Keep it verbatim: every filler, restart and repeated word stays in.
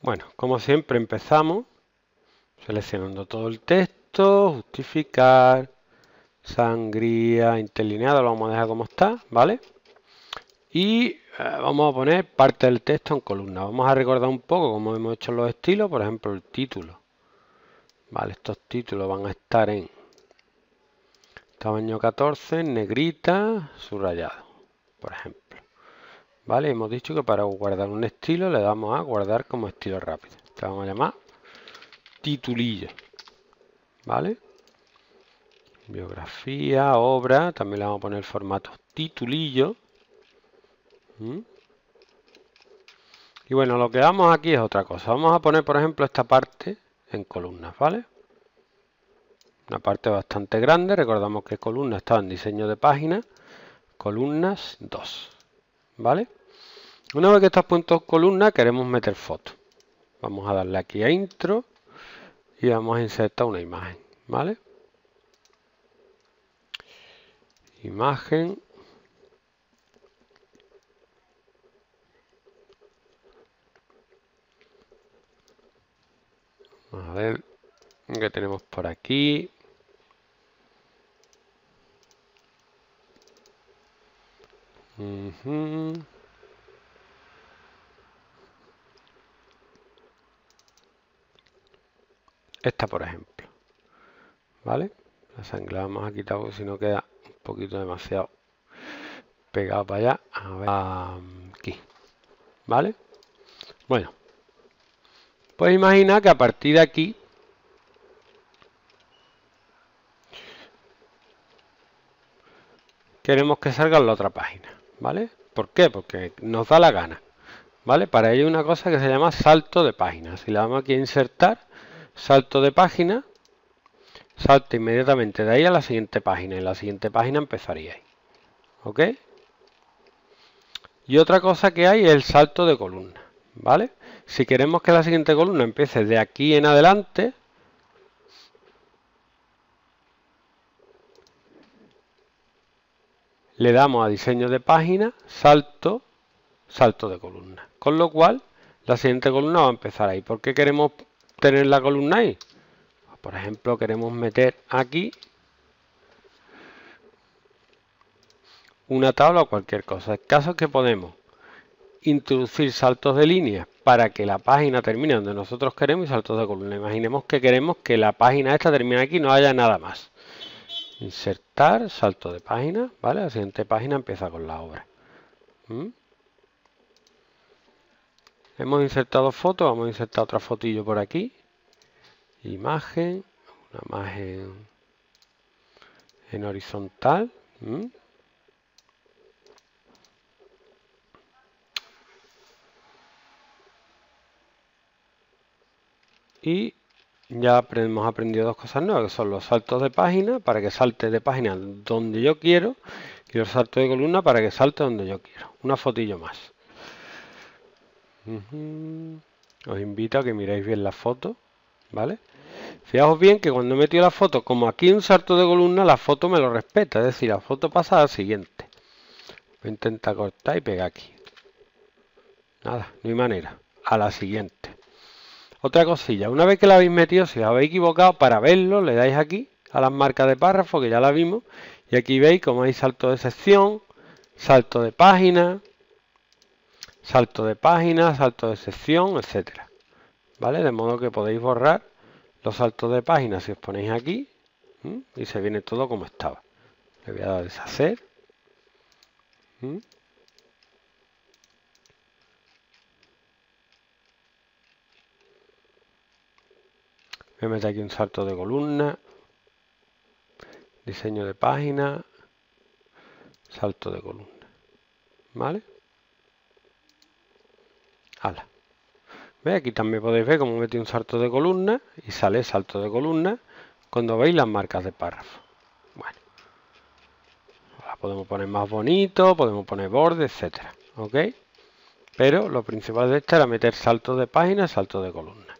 Bueno, como siempre empezamos seleccionando todo el texto, justificar, sangría, interlineado, lo vamos a dejar como está, ¿vale? Y eh, vamos a poner parte del texto en columna. Vamos a recordar un poco cómo hemos hecho los estilos, por ejemplo el título. Vale, estos títulos van a estar en tamaño catorce, negrita, subrayado, por ejemplo. Vale, hemos dicho que para guardar un estilo le damos a guardar como estilo rápido. Te vamos a llamar titulillo. ¿Vale? Biografía, obra, también le vamos a poner el formato titulillo. ¿Mm? Y bueno, lo que damos aquí es otra cosa. Vamos a poner, por ejemplo, esta parte en columnas, ¿vale? Una parte bastante grande. Recordamos que columna estaba en diseño de página. Columnas dos. ¿Vale? Una vez que estás puesto columna, queremos meter foto. Vamos a darle aquí a intro y vamos a insertar una imagen, ¿vale? Imagen. Vamos a ver qué tenemos por aquí. Uh-huh. Esta, por ejemplo. ¿Vale? La sangre la vamos a quitar porque si no queda un poquito demasiado pegado para allá. A ver, aquí. ¿Vale? Bueno. Pues imagina que a partir de aquí queremos que salga en la otra página. ¿Vale? ¿Por qué? Porque nos da la gana. ¿Vale? Para ello hay una cosa que se llama salto de página. Si la damos aquí a insertar, salto de página, salta inmediatamente de ahí a la siguiente página. Y la siguiente página empezaría ahí. ¿Ok? Y otra cosa que hay es el salto de columna. ¿Vale? Si queremos que la siguiente columna empiece de aquí en adelante, le damos a diseño de página, salto, salto de columna. Con lo cual, la siguiente columna va a empezar ahí. ¿Por qué queremos tener la columna ahí? Por ejemplo, queremos meter aquí una tabla o cualquier cosa. El caso es que podemos introducir saltos de línea para que la página termine donde nosotros queremos y saltos de columna. Imaginemos que queremos que la página esta termine aquí y no haya nada más. Insertar, salto de página, ¿vale? La siguiente página empieza con la obra. ¿Mm? Hemos insertado fotos, vamos a insertar otra fotillo por aquí. Imagen, una imagen en horizontal. ¿Mm? Y ya hemos aprendido dos cosas nuevas, que son los saltos de página, para que salte de página donde yo quiero, y los saltos de columna para que salte donde yo quiero. Una fotillo más. Uh-huh. Os invito a que miréis bien la foto, ¿vale? Fijaos bien que cuando he metido la foto, como aquí hay un salto de columna, la foto me lo respeta, es decir, la foto pasa a la siguiente. Voy a intentar cortar y pegar aquí. Nada, no hay manera. A la siguiente. Otra cosilla, una vez que la habéis metido, si os habéis equivocado, para verlo, le dais aquí a las marcas de párrafo, que ya la vimos, y aquí veis como hay salto de sección, salto de página, salto de página, salto de sección, etcétera. ¿Vale? De modo que podéis borrar los saltos de página si os ponéis aquí, ¿m? Y se viene todo como estaba. Le voy a dar a deshacer. ¿M? Voy a meter aquí un salto de columna, diseño de página, salto de columna. ¿Vale? Hala. ¿Veis? Aquí también podéis ver cómo metí un salto de columna y sale salto de columna cuando veis las marcas de párrafo. Bueno, la podemos poner más bonito, podemos poner borde, etcétera. ¿Ok? Pero lo principal de esta era meter salto de página, salto de columna.